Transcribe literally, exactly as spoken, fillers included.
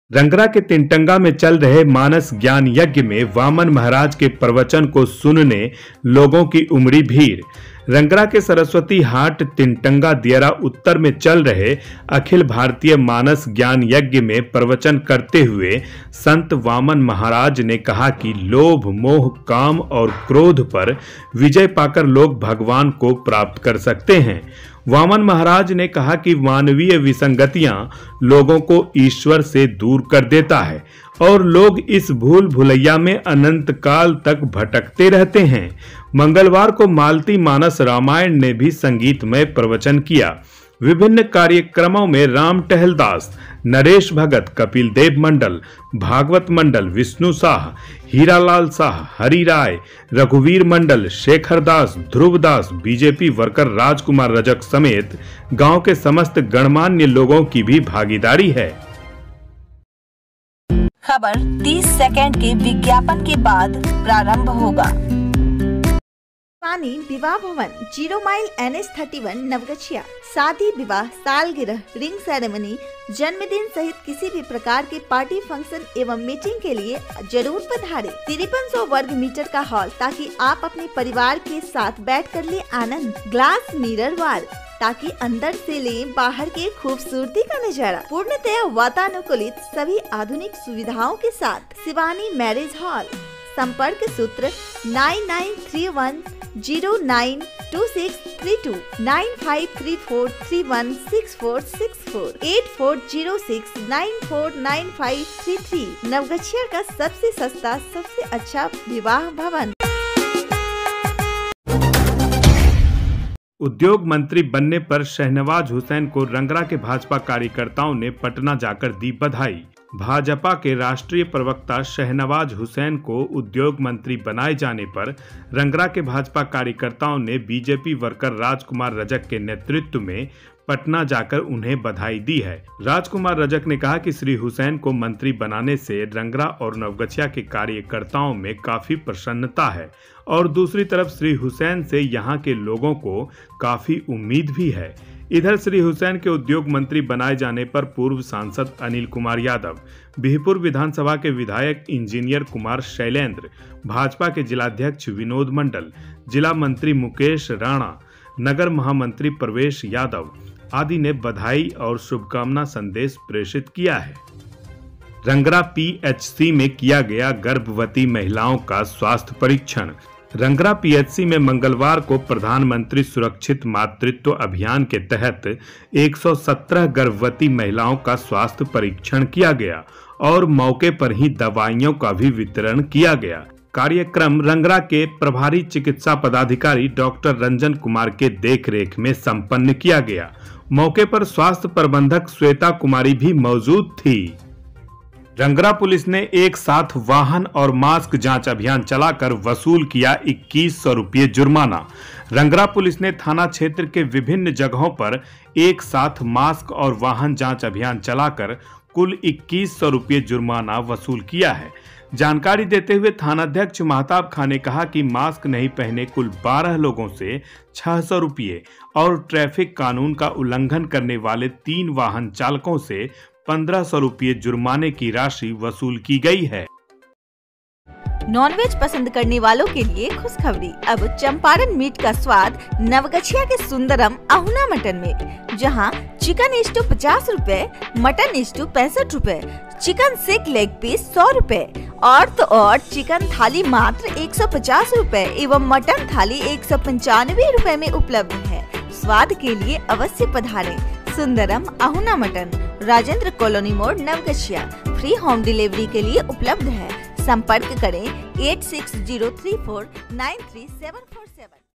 रंगरा के तिनटंगा में चल रहे मानस ज्ञान यज्ञ में वामन महाराज के प्रवचन को सुनने लोगों की उमड़ी भीड़। रंगरा के सरस्वती हाट तिनटंगा दियरा उत्तर में चल रहे अखिल भारतीय मानस ज्ञान यज्ञ में प्रवचन करते हुए संत वामन महाराज ने कहा कि लोभ, मोह, काम और क्रोध पर विजय पाकर लोग भगवान को प्राप्त कर सकते हैं। वामन महाराज ने कहा कि मानवीय विसंगतियां लोगों को ईश्वर से दूर कर देता है और लोग इस भूल भुलैया में अनंत काल तक भटकते रहते हैं। मंगलवार को मालती मानस रामायण ने भी संगीतमय प्रवचन किया। विभिन्न कार्यक्रमों में राम टहलदास, नरेश भगत, कपिल देव मंडल, भागवत मंडल, विष्णु साह, हीरालाल साह, हरि राय, रघुवीर मंडल, शेखर दास, ध्रुव दास, बीजेपी वर्कर राजकुमार रजक समेत गांव के समस्त गणमान्य लोगों की भी भागीदारी है। खबर तीस सेकंड के विज्ञापन के बाद प्रारंभ होगा। पानी विवाह भवन, zero mile N H thirty one Naugachia. शादी, विवाह, सालगिरह, रिंग सेरेमनी, जन्मदिन सहित किसी भी प्रकार के पार्टी, फंक्शन एवं मीटिंग के लिए जरूर पधारें। तिरपन सौ वर्ग मीटर का हॉल, ताकि आप अपने परिवार के साथ बैठ कर ले आनंद। ग्लास मिरर वाल, ताकि अंदर से ले बाहर के खूबसूरती का नजारा। पूर्णतया वातानुकूलित सभी आधुनिक सुविधाओं के साथ शिवानी मैरिज हॉल। संपर्क सूत्र nine nine three one zero nine two six three two, nine five three four three one six four six four, eight four zero six nine four nine five three three. Naugachia का सबसे सस्ता, सबसे अच्छा विवाह भवन। उद्योग मंत्री बनने पर शहनवाज हुसैन को रंगरा के भाजपा कार्यकर्ताओं ने पटना जाकर दी बधाई। भाजपा के राष्ट्रीय प्रवक्ता शहनवाज हुसैन को उद्योग मंत्री बनाए जाने पर रंगरा के भाजपा कार्यकर्ताओं ने बीजेपी वर्कर राजकुमार रजक के नेतृत्व में पटना जाकर उन्हें बधाई दी है। राजकुमार रजक ने कहा कि श्री हुसैन को मंत्री बनाने से रंगरा और नवगछिया के कार्यकर्ताओं में काफी प्रसन्नता है और दूसरी तरफ श्री हुसैन से यहां के लोगों को काफी उम्मीद भी है। इधर श्री हुसैन के उद्योग मंत्री बनाए जाने पर पूर्व सांसद अनिल कुमार यादव, बिहपुर विधानसभा के विधायक इंजीनियर कुमार शैलेंद्र, भाजपा के जिलाध्यक्ष विनोद मंडल, जिला मंत्री मुकेश राणा, नगर महामंत्री प्रवेश यादव आदि ने बधाई और शुभकामना संदेश प्रेषित किया है। रंगरा पी एच सी में किया गया गर्भवती महिलाओं का स्वास्थ्य परीक्षण। रंगरा पी एच सी में मंगलवार को प्रधानमंत्री सुरक्षित मातृत्व अभियान के तहत एक सौ सत्रह गर्भवती महिलाओं का स्वास्थ्य परीक्षण किया गया और मौके पर ही दवाइयों का भी वितरण किया गया। कार्यक्रम रंगरा के प्रभारी चिकित्सा पदाधिकारी डॉक्टर रंजन कुमार के देखरेख में संपन्न किया गया। मौके पर स्वास्थ्य प्रबंधक श्वेता कुमारी भी मौजूद थी। रंगरा पुलिस ने एक साथ वाहन और मास्क जांच अभियान चलाकर वसूल किया इक्कीस सौ रुपये जुर्माना। रंगरा पुलिस ने थाना क्षेत्र के विभिन्न जगहों पर एक साथ मास्क और वाहन जांच अभियान चलाकर कुल इक्कीस सौ रुपये जुर्माना वसूल किया है। जानकारी देते हुए थानाध्यक्ष महताब खान ने कहा कि मास्क नहीं पहने कुल बारह लोगों से छह सौ रुपये और ट्रैफिक कानून का उल्लंघन करने वाले तीन वाहन चालकों से पंद्रह सौ रुपये जुर्माने की राशि वसूल की गई है। नॉनवेज पसंद करने वालों के लिए खुशखबरी, अब चंपारण मीट का स्वाद नवगछिया के सुंदरम अहुना मटन में, जहां चिकन स्टू पचास रूपए, मटन स्टू पैंसठ रूपए, चिकन सिक लेग पीस सौ रूपए और तो और चिकन थाली मात्र एक सौ पचास रूपए एवं मटन थाली एक सौ पंचानवे रूपए में उपलब्ध है। स्वाद के लिए अवश्य पधारें। सुंदरम अहुना मटन, राजेंद्र कॉलोनी मोड़, नवगछिया। फ्री होम डिलीवरी के लिए उपलब्ध है। संपर्क करें eight six zero three four nine three seven four seven.